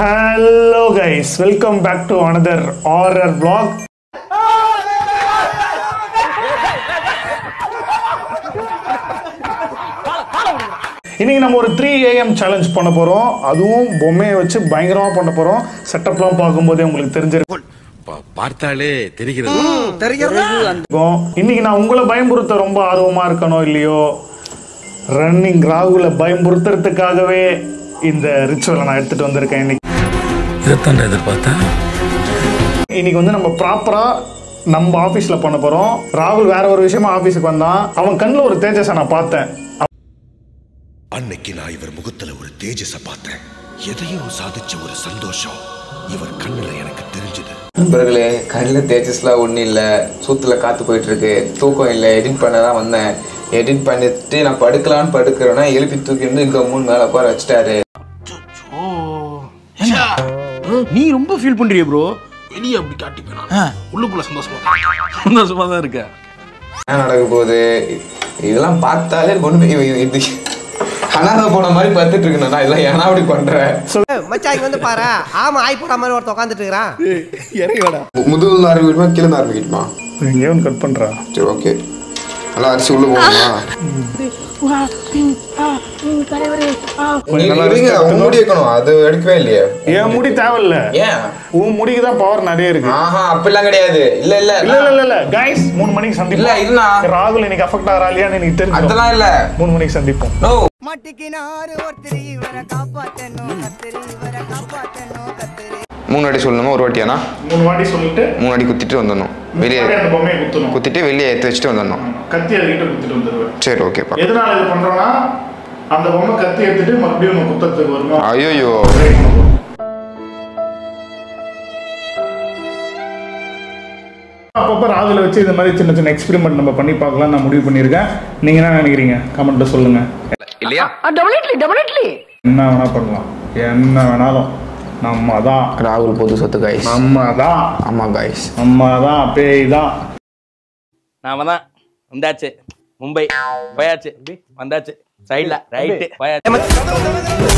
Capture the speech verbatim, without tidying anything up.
Hello guys, welcome back to another horror vlog. இன்னைக்கு நம்ம ஒரு three A M சேலஞ்ச் பண்ண போறோம். அதுவும் பொம்மையை வச்சு பயங்கரமா பண்ண போறோம். செட்டப்லாம் பார்க்கும்போதே உங்களுக்கு தெரிஞ்சிருக்கும். பார்த்தாலே தெரிகிறது. இன்னைக்கு நான் உங்களை பயமுறுத்த ரொம்ப ஆர்வமா இருக்கணும் இல்லையோ, ரன்னிங் ராகுல பயமுறுத்துறதுக்காகவே இந்த ரிச்சுவலை நான் எடுத்துட்டு வந்திருக்கேன். இன்னைக்கு இதைத்தான் எதிர்பார்த்தேன். இன்னைக்கு வந்து நம்ம ப்ராப்பரா நம்ம ஆபீஸ்ல பண்ண போறோம். ராகுல் வேற ஒரு விஷயமா ஆபீஸுக்கு வந்தான். அவன் கண்ணில் ஒரு தேஜஸை நான் பார்த்தேன். அன்னைக்கு நான் இவர் முகத்துல ஒரு தேஜஸ பார்த்தேன். எதையோ சாதிச்ச ஒரு சந்தோஷம் இவர் கண்ணுல எனக்கு தெரிஞ்சது. நண்பர்களே, கண்ணில் தேஜஸ்லாம் ஒன்றும் இல்லை, சூத்துல காத்து போயிட்டு இருக்கு, தூக்கம் இல்லை. எடிட் பண்ண தான் வந்தேன். எடிட் பண்ணிட்டு நான் படுக்கலான்னு படுக்கிறேன்னா எழுப்பி தூக்கிட்டு இங்க மூணு மேல உட்கார வச்சுட்டாரு. நீ ரொம்ப ஃபீல் பண்றிய ப்ரோ. வெளியே அப்படி காட்டிப்பேன், உள்ளுக்குள்ள சந்தோஷமா சந்தோஷமா தான் இருக்க. என்ன நடக்க போகுது இதெல்லாம் பார்த்தாலே ஒண்ணு இது அனாதை போன மாதிரி பார்த்துட்டு இருக்கேன். நான் இதெல்லாம் ஏன்னா அப்படி பண்றேன் மச்சாங்க வந்து பாரு. ஆமா ஆய் போட மாதிரி ஒருத்த உட்காந்துட்டு இருக்கிறான். இறங்கி வாடா. முதல்ல ஆரம்பிக்கணுமா கீழே இருந்து ஆரம்பிக்கணுமா? எங்கேயோ கட் பண்றா. சரி ஓகே. நல்லா அரிசி உள்ள போகணுமா? முடி வைக்கணும், அது எடுக்கவே இல்லையா? என் முடி தேவையில்ல. ஏன்? உன் முடிக்கு தான் பவர் நிறைய இருக்கு. ஆஹா அப்படிலாம் கிடையாது. இல்ல இல்ல இல்ல இல்ல இல்ல கைஸ், மூணு மணிக்கு சந்திப்போம். இல்ல இல்ல ராகுல் இன்னைக்கு அஃபெக்ட் ஆறா இல்லையான்னு எனக்கு தெரியும். அதெல்லாம் இல்ல, மூணு மணிக்கு சந்திப்போம். நோ மட்டிக்கினாரு ஒருத்தரி இவரை காப்பாத்தணும் கத்திரி இவரை காப்பாத்தணும் கத்திரி. மூணு வாட்டி சொல்லணுமா ஒரு வாட்டியானா? மூணு வாட்டி சொல்லிட்டு மூணு வாட்டி குத்திட்டு வந்துடணும். வெளியே அந்த பொம்மையை குத்தணும். குத்திட்டு வெளியே ஏற்றி வச்சுட்டு வந்துடணும். கத்தி அதுக்கிட்ட குத்திட்டு வந்துடுவேன். சரி ஓகேப்பா. எதனால இது பண்றோம்னா, அந்த பொம்மை கத்தி எடுத்துட்டு மறுபடியும் நம்ம குத்தத்துக்கு வருமா? ஐயோ அப்பப்போ ராகுல வச்சு இந்த மாதிரி சின்ன சின்ன எக்ஸ்பெரிமெண்ட் நம்ம பண்ணி பார்க்கலாம் நான் முடிவு பண்ணியிருக்கேன். நீங்க என்ன நினைக்கிறீங்க? கமெண்ட்ல சொல்லுங்க. இல்லையா? டெபினெட்லி டெபினெட்லி என்ன வேணா பண்ணலாம், என்ன வேணாலும் நம்ம தான். ராகுல் பொது சொத்து கைஸ். நம்ம தான். ஆமா கைஸ், நம்ம தான் பேய் தான். நாம தான் வந்தாச்சு. மும்பை போயாச்சு, வந்தாச்சு. சைட்ல ரைட்டு போயாச்சு.